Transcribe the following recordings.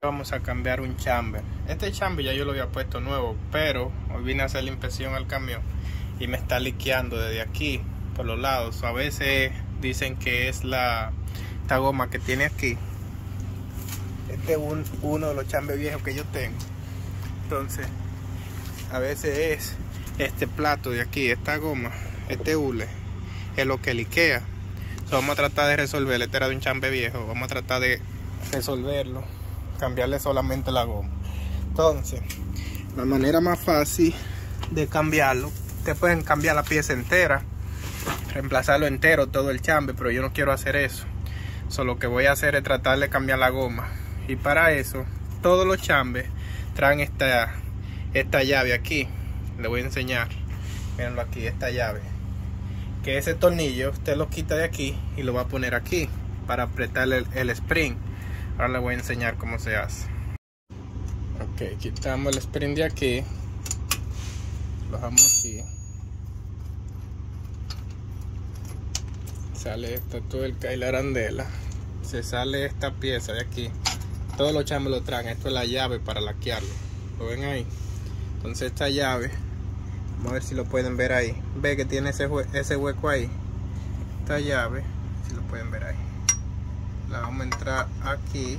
Vamos a cambiar un chamber. Este chamber ya yo lo había puesto nuevo, pero hoy vine a hacer la inspección al camión y me está liqueando desde aquí por los lados. A veces dicen que es esta goma que tiene aquí. Este es uno de los chambers viejos que yo tengo. Entonces a veces es este plato de aquí, esta goma, este hule es lo que liquea. Vamos a tratar de resolver. Este era de un chamber viejo. Vamos a tratar de resolverlo, cambiarle solamente la goma. Entonces la manera más fácil de cambiarlo, ustedes pueden cambiar la pieza entera, reemplazarlo entero, todo el chamber, pero yo no quiero hacer eso. Lo que voy a hacer es tratar de cambiar la goma, y para eso todos los chambers traen esta llave aquí. Le voy a enseñar, mírenlo aquí, esta llave, que ese tornillo usted lo quita de aquí y lo va a poner aquí para apretar el spring. Ahora le voy a enseñar cómo se hace. Ok, quitamos el spring de aquí, lo bajamos aquí, sale esta tuerca y la arandela, se sale esta pieza de aquí. Todos los chambers lo traen. Esto es la llave para laquearlo, ¿lo ven ahí? Entonces esta llave, vamos a ver si lo pueden ver ahí, ve que tiene ese hueco ahí. Esta llave, si lo pueden ver ahí, la vamos a entrar aquí.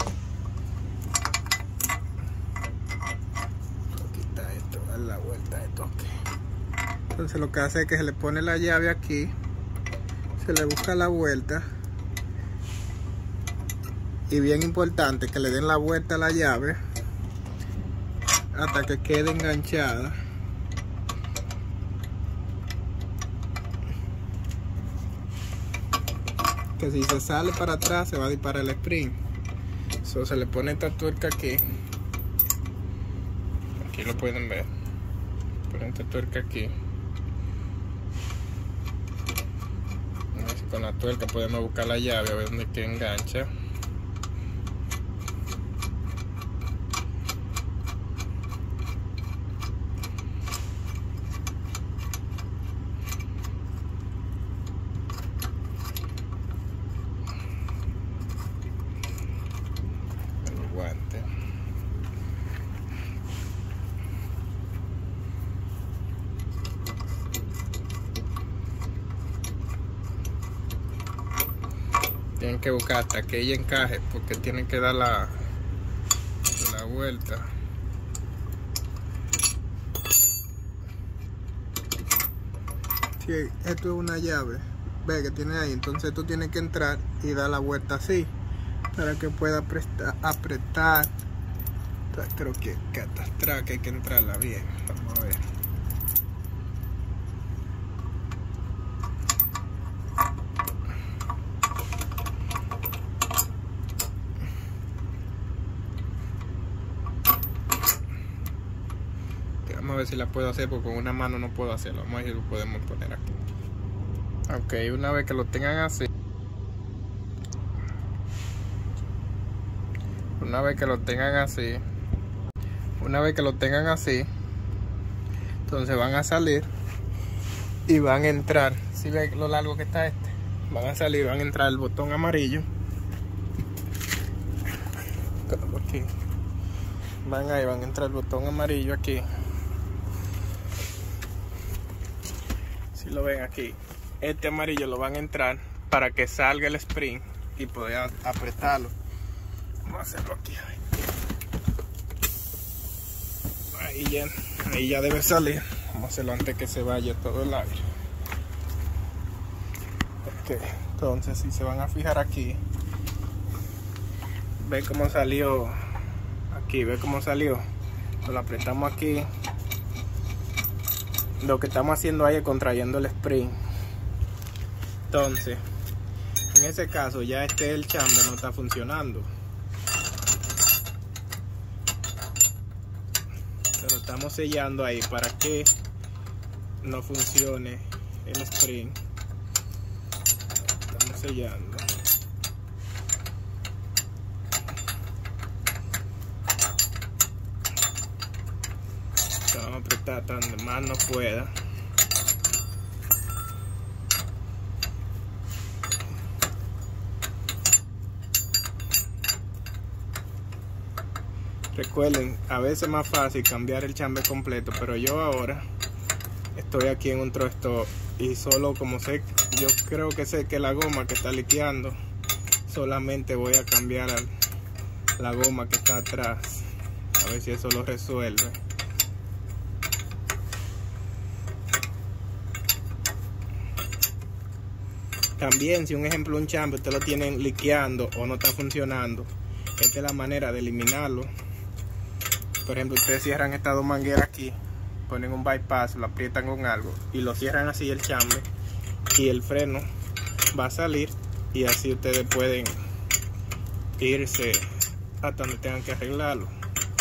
Quita esto, dar la vuelta de toque. Entonces lo que hace es que se le pone la llave aquí, se le busca la vuelta, y bien importante que le den la vuelta a la llave hasta que quede enganchada. Que si se sale para atrás se va a disparar el spring. Se le pone esta tuerca aquí. Aquí lo pueden ver. Ponen esta tuerca aquí. A ver si con la tuerca podemos buscar la llave a ver dónde que engancha. Tienen que buscar hasta que ella encaje, porque tienen que dar la vuelta. Sí, esto es una llave, ve que tiene ahí. Entonces tú tienes que entrar y dar la vuelta así para que pueda apretar. Creo que hasta atrás que hay que entrarla bien. Vamos a ver. Vamos a ver si la puedo hacer, porque con una mano no puedo hacerlo. Vamos a ver si lo podemos poner aquí. Ok, una vez que lo tengan así, una vez que lo tengan así, entonces van a salir y van a entrar. Si ven lo largo que está este, van a salir, van a entrar el botón amarillo aquí. Van a entrar el botón amarillo aquí. Si lo ven aquí, este amarillo lo van a entrar para que salga el spring y poder apretarlo. Vamos a hacerlo aquí. Ahí ya debe salir. Vamos a hacerlo antes que se vaya todo el aire. Okay. Entonces si se van a fijar aquí, ve cómo salió aquí, ve cómo salió. Lo apretamos aquí. Lo que estamos haciendo ahí es contrayendo el spring. Entonces en ese caso ya el chamber no está funcionando. Lo estamos sellando ahí para que no funcione el spring. Estamos sellando. Vamos a apretar tanto más no pueda. Recuerden, a veces es más fácil cambiar el chambe completo, pero yo ahora estoy aquí en un Truck Stop y solo como sé, yo creo que sé que la goma que está liqueando, solamente voy a cambiar la goma que está atrás, a ver si eso lo resuelve. También, si un ejemplo un chambe usted lo tienen liqueando o no está funcionando, esta es la manera de eliminarlo. Por ejemplo, ustedes cierran estas dos mangueras aquí, ponen un bypass, lo aprietan con algo y lo cierran así el chambe, y el freno va a salir, y así ustedes pueden irse hasta donde tengan que arreglarlo.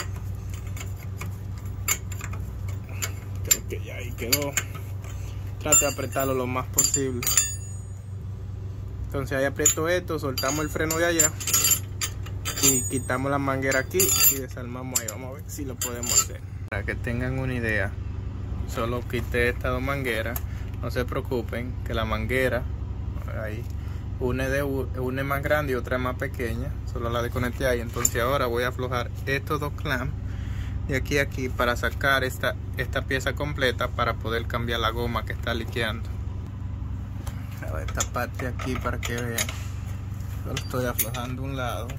Creo que ya ahí quedó. Trate de apretarlo lo más posible. Entonces ahí aprieto esto, soltamos el freno de allá y quitamos la manguera aquí y desarmamos ahí. Vamos a ver si lo podemos hacer. Para que tengan una idea, solo quité estas dos mangueras. No se preocupen que la manguera ahí, una es más grande y otra es más pequeña, solo la desconecté ahí. Entonces ahora voy a aflojar estos dos clamps de aquí a aquí para sacar esta pieza completa, para poder cambiar la goma que está liqueando. A ver, esta parte aquí para que vean, yo lo estoy aflojando un lado.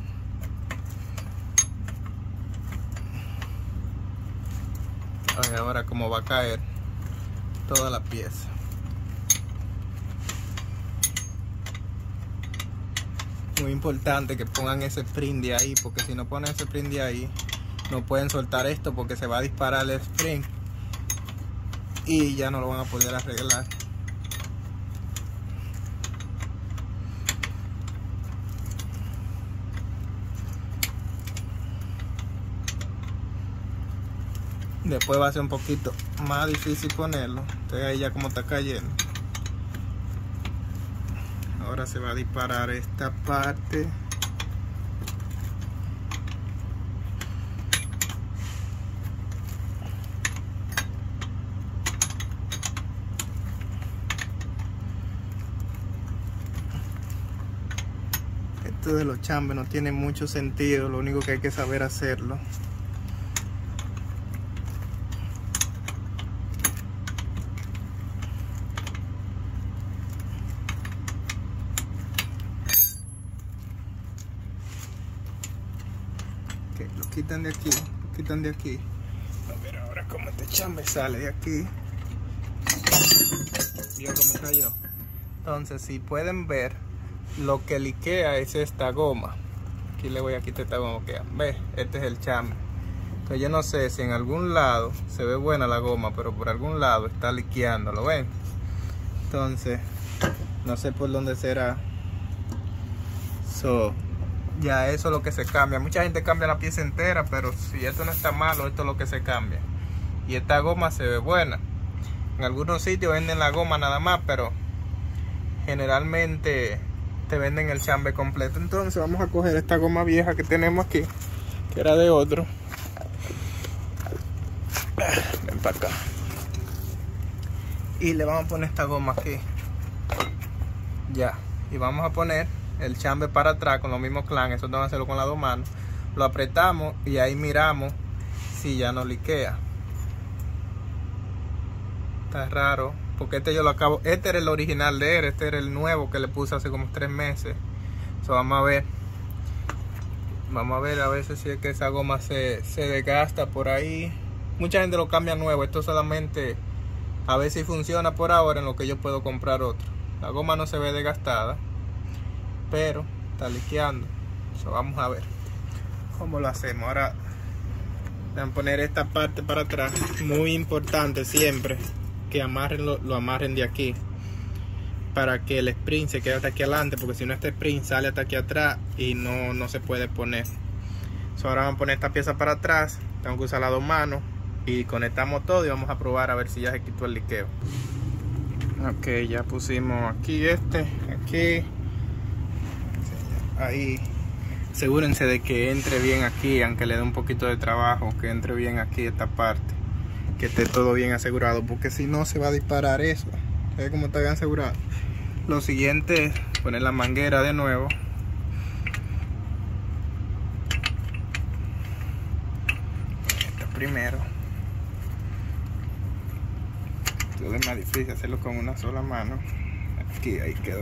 A ver ahora cómo va a caer toda la pieza. Muy importante que pongan ese spring de ahí, porque si no ponen ese spring de ahí, no pueden soltar esto porque se va a disparar el spring y ya no lo van a poder arreglar. Después va a ser un poquito más difícil ponerlo. Entonces ahí ya como está cayendo. Ahora se va a disparar esta parte. Esto de los chambes no tiene mucho sentido. Lo único que hay que saber hacerlo. Lo quitan de aquí, lo quitan de aquí. A ver ahora cómo este chambe sale de aquí. ¿Vio cómo cayó? Entonces, si pueden ver, lo que liquea es esta goma. Aquí le voy a quitar esta goma que ve, este es el chambe. Entonces yo no sé si en algún lado se ve buena la goma, pero por algún lado está liqueando, ¿lo ven? Entonces, no sé por dónde será. Ya eso es lo que se cambia. Mucha gente cambia la pieza entera, pero si esto no está malo, esto es lo que se cambia. Y esta goma se ve buena. En algunos sitios venden la goma nada más, pero generalmente te venden el chambe completo. Entonces vamos a coger esta goma vieja que tenemos aquí, que era de otro. Ven para acá. Y le vamos a poner esta goma aquí. Ya. Y vamos a poner el chambe para atrás con los mismos clamps. Eso tengo que hacerlo con las dos manos. Lo apretamos y ahí miramos si ya no liquea. Está raro, porque este yo lo acabo. Este era el original de él, este era el nuevo que le puse hace como 3 meses. Vamos a ver. Vamos a ver si es que esa goma se desgasta por ahí. Mucha gente lo cambia nuevo. Esto solamente a ver si funciona por ahora, en lo que yo puedo comprar otro. La goma no se ve desgastada, pero está liqueando. Vamos a ver cómo lo hacemos. Ahora van a poner esta parte para atrás. Muy importante siempre que amarren lo amarren de aquí, para que el sprint se quede hasta aquí adelante, porque si no este sprint sale hasta aquí atrás y no se puede poner. Ahora vamos a poner esta pieza para atrás. Tengo que usar las dos manos y conectamos todo y vamos a probar a ver si ya se quitó el liqueo. Ok, ya pusimos aquí aquí. Ahí, asegúrense de que entre bien aquí, aunque le dé un poquito de trabajo, que entre bien aquí esta parte, que esté todo bien asegurado, porque si no se va a disparar eso. ¿Ve cómo está bien asegurado? Lo siguiente es poner la manguera de nuevo. primero. Todo es más difícil hacerlo con una sola mano. Aquí, ahí quedó.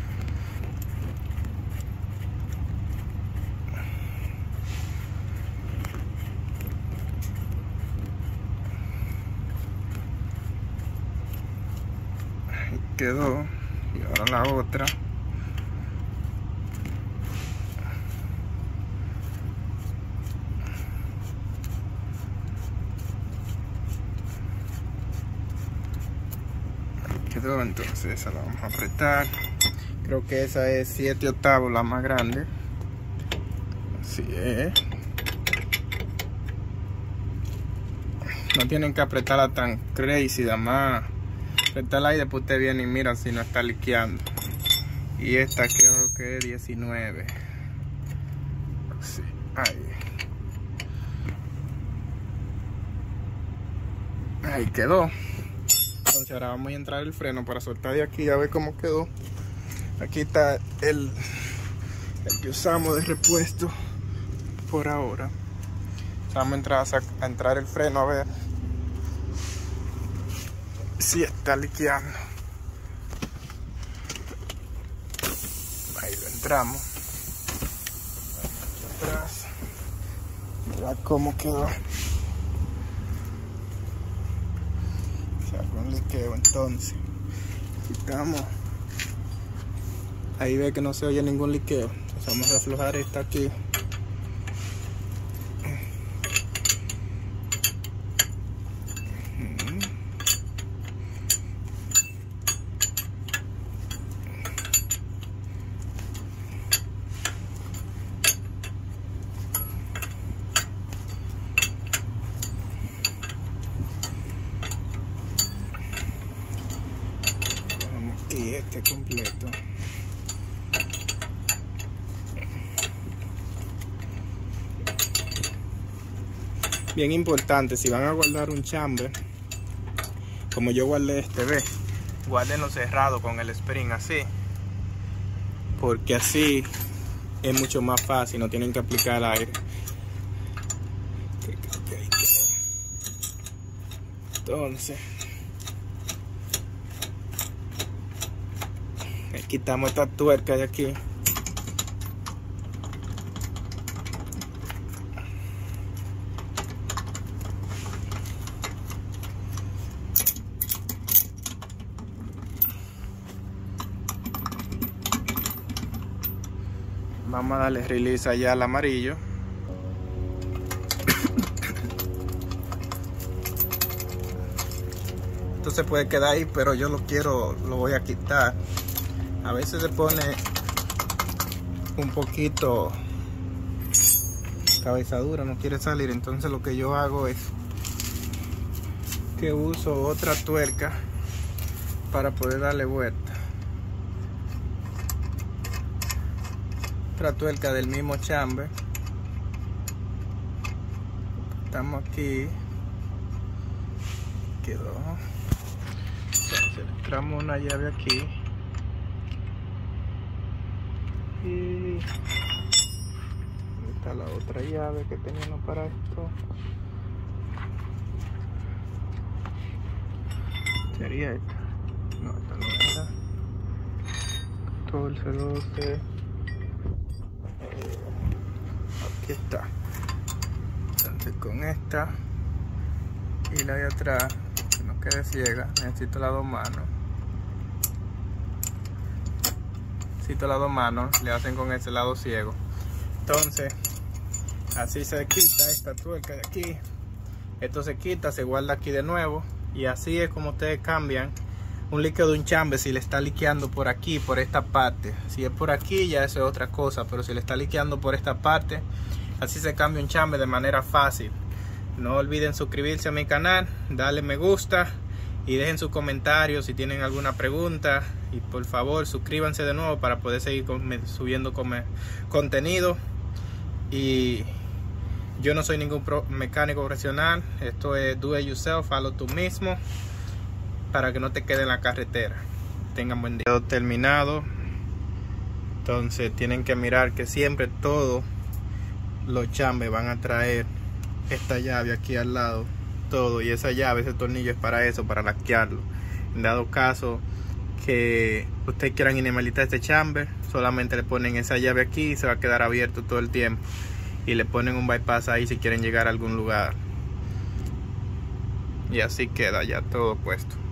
Ahí quedó. Y ahora la otra. Quedó, entonces esa la vamos a apretar. Creo que esa es 7/8, la más grande. Así es. No tienen que apretarla tan crazy, nada más apretarla y después usted viene y mira si no está liqueando. Y esta creo que es 19. Así, ahí quedó. Entonces ahora vamos a entrar el freno para soltar de aquí a ver cómo quedó. Aquí está el que usamos de repuesto por ahora. Vamos a entrar el freno a ver si está liqueando. Ahí lo entramos. Aquí atrás. Mira cómo quedó. Un liqueo, entonces quitamos. Ahí ve que no se oye ningún liqueo. Entonces vamos a aflojar esta aquí. Y este completo. Bien importante, si van a guardar un chamber, como yo guardé este, ve, guárdenlo cerrado con el spring así, porque así es mucho más fácil, no tienen que aplicar aire. Entonces quitamos esta tuerca de aquí. Vamos a darle release allá al amarillo. Esto se puede quedar ahí, pero yo lo voy a quitar. A veces se pone un poquito cabeza dura, no quiere salir. Entonces lo que yo hago es que uso otra tuerca para poder darle vuelta. Otra tuerca del mismo chamber. Estamos aquí. Quedó. Entonces entramos una llave aquí. Y está la otra llave que teníamos para esto. Sería esta. No, esta no era. 14, 12. Aquí está. Entonces con esta y la de atrás, que no quede ciega, necesito las dos manos. Las dos manos le hacen con ese lado ciego. Entonces así se quita esta tuerca de aquí. Esto se quita, se guarda aquí de nuevo. Y así es como ustedes cambian un líquido de un chamber. Si le está liqueando por aquí, por esta parte. Si es por aquí, ya eso es otra cosa. Pero si le está liqueando por esta parte, así se cambia un chamber de manera fácil. No olviden suscribirse a mi canal, darle me gusta y dejen sus comentarios si tienen alguna pregunta. Y por favor suscríbanse de nuevo para poder seguir subiendo contenido. Y yo no soy ningún mecánico profesional. Esto es do it yourself, hazlo tú mismo, para que no te quede en la carretera. Tengan buen día. Terminado. Entonces tienen que mirar que siempre todos los chambers van a traer esta llave aquí al lado, todo, y esa llave, ese tornillo es para eso, para laquearlo. En dado caso que ustedes quieran inhabilitar este chamber, solamente le ponen esa llave aquí y se va a quedar abierto todo el tiempo, y le ponen un bypass ahí si quieren llegar a algún lugar, y así queda ya todo puesto.